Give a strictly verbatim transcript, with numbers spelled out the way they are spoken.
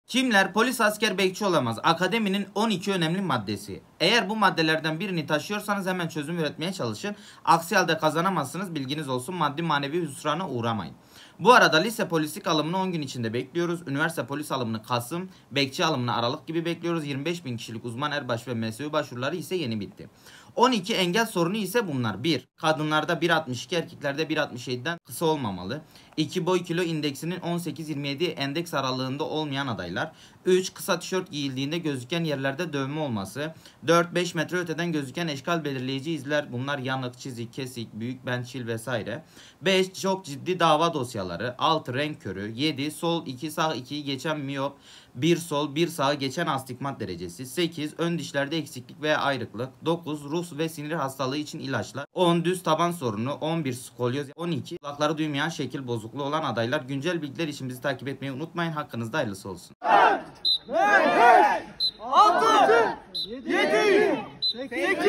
Kimler polis, asker, bekçi olamaz? Akademinin on iki önemli maddesi. Eğer bu maddelerden birini taşıyorsanız hemen çözüm üretmeye çalışın. Aksi halde kazanamazsınız, bilginiz olsun. Maddi manevi hüsrana uğramayın. Bu arada lise polislik alımını on gün içinde bekliyoruz. Üniversite polis alımını Kasım, bekçi alımını Aralık gibi bekliyoruz. yirmi beş bin kişilik uzman erbaş ve M S Ü başvuruları ise yeni bitti. on iki engel sorunu ise bunlar. bir Kadınlarda bir altmış iki, erkeklerde bir altmış yedi'den kısa olmamalı. iki Boy kilo indeksinin on sekiz yirmi yedi endeks aralığında olmayan adaylar. üç Kısa tişört giyildiğinde gözüken yerlerde dövme olması. dört beş metre öteden gözüken eşkal belirleyici izler. Bunlar yanık, çizik, kesik, büyük bençil vesaire. beş Çok ciddi dava dosyaları. altı Renk körü. yedi Sol iki sağ ikiyi geçen miyop. bir sol bir sağı geçen astigmat derecesi. sekiz Ön dişlerde eksiklik veya ayrıklık. dokuz Ruh ve sinir hastalığı için ilaçlar. on Düz taban sorunu. on bir Skolyoz. on iki Kulakları duymayan, şekil bozukluğu olan adaylar. Güncel bilgiler için bizi takip etmeyi unutmayın. Hakkınızda hayırlısı olsun. altı, yedi, sekiz,